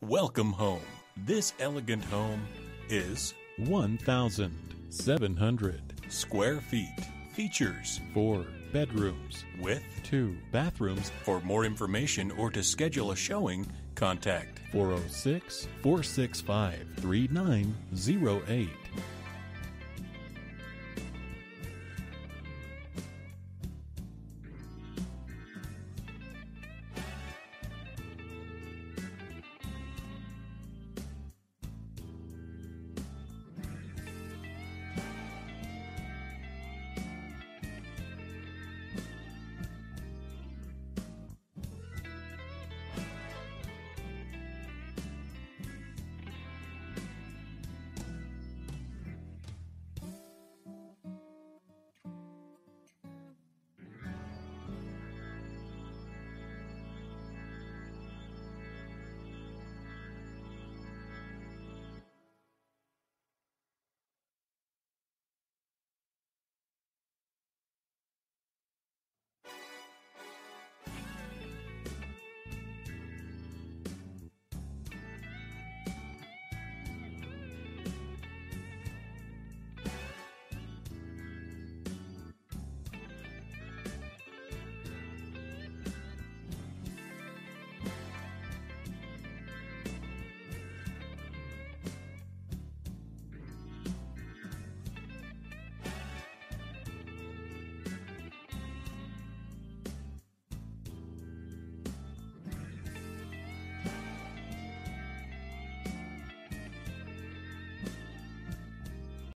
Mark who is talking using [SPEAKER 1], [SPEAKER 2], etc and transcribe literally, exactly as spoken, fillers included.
[SPEAKER 1] Welcome home. This elegant home is
[SPEAKER 2] one thousand seven hundred
[SPEAKER 1] square feet. Features
[SPEAKER 2] four bedrooms
[SPEAKER 1] with
[SPEAKER 2] two bathrooms.
[SPEAKER 1] For more information or to schedule a showing, contact
[SPEAKER 2] four oh six, four six five, three nine zero eight.